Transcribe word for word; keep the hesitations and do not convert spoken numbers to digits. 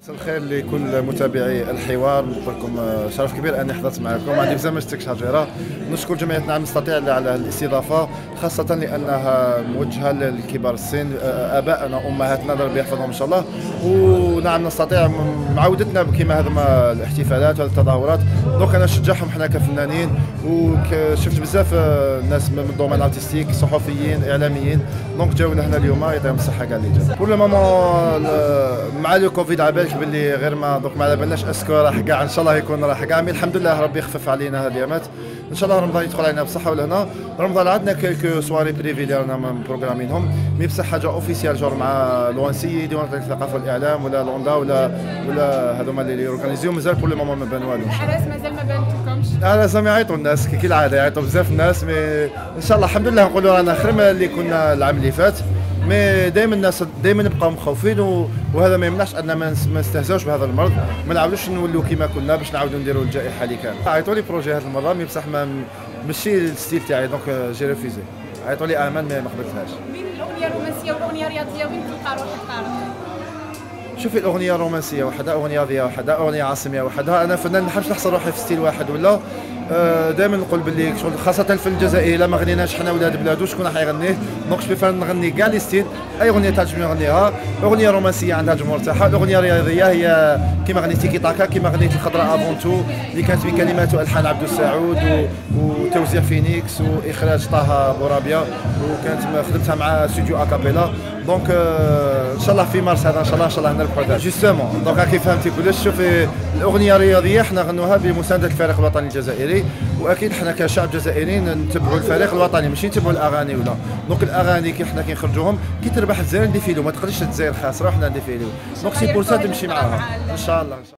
مساء الخير لكل متابعي الحوار. نقول لكم شرف كبير اني حضرت معكم. عندي برنامج تك شجره. نشكر جمعيه نعم نستطيع على الاستضافه، خاصه لانها موجهه لكبار السن، ابائنا وامهاتنا ربي يحفظهم ان شاء الله. ونعم نستطيع معودتنا كما هذوما الاحتفالات والتظاهرات. دونك انا نشجعهم حنا كفنانين، وشفت بزاف ناس من الدومين الارتستيك، صحفيين، اعلاميين. دونك جاو لهنا اليوم، يعطيهم الصحه كاع اللي جاو. كل مامون مع لو كوفيد عبالك باللي غير ما دوك ما على بالناش اسكو راح كاع ان شاء الله يكون راح كاع، مي الحمد لله ربي يخفف علينا هاد الايامات. ان شاء الله رمضان يدخل علينا بصحه. ولهنا رمضان عندنا كيلكو سواري بريفي اللي رانا مبروغرامينهم، مي بصح حاجه اوفيسيال جور مع لوانسي ديوان الثقافه والاعلام ولا لوندا ولا ولا هذوما اللي يورغانيزيو. مازال بور لو مومون ما بان والو. العراس مازال ما بانتكمش؟ العراس يعيطوا الناس كي العاده، يعيطوا بزاف الناس، مي ان شاء الله الحمد لله نقولوا رانا خير من اللي كنا العام اللي فات. مي دائما الناس دائما نبقاو مخوفين، وهذا ما يمنعش ان ما نستهزاوش بهذا المرض، ما نعاودوش نولوا كما كنا باش نعاودوا نديروا الجائحه اللي كانت. عيطوا لي بروجي هذه المره، مي بصح ما ماشي الستيل تاعي، دونك جي ريفيزي. عيطوا لي امان ما قبلتهاش. بين الاغنيه الرومانسيه والاغنيه الرياضيه وين تلقى روحك طارق؟ شوفي، الاغنيه الرومانسيه وحدها، اغنيه رياضيه وحدها، اغنيه عاصميه وحدها. انا فنان ما نحبش نحصر روحي في ستيل واحد ولا. دائما نقول باللي شغل خاصه الفن الجزائري الا ما غنيناش حنا ولاد بلادو شكون راح يغنيه. دونك جو بريفير نغني كاع لي ستيل، اي اغنيه تعجبني نغنيها. اغنيه رومانسيه عندها الجمهور تاعها، الاغنيه الرياضيه هي كيما غنيت تيكي تاكا، كيما غنيت الخضراء افونتو اللي كانت بكلمات والحان عبد السعود وتوزيع فينيكس واخراج طه بورابيا، وكانت خدمتها مع استوديو اكابيلا. دونك ان شاء الله في مارس هذا ان شاء الله ان شاء الله نربحوا جوستومون. دونك راكي فهمتي كلش. شوفي، الاغنيه الرياضيه حنا غنوها بمسانده الفريق الوطني الجزائري، واكيد حنا كشعب جزائري نتبعوا الفريق الوطني ماشي نتبعوا الاغاني ولا. دونك الاغاني كي حنا كي نخرجوهم كي تربح الجزائر نديفيلو، ما تقدرش الجزائر خاسره وحنا نديفيلو. دونك سي بور سا تمشي معاها ان شاء الله.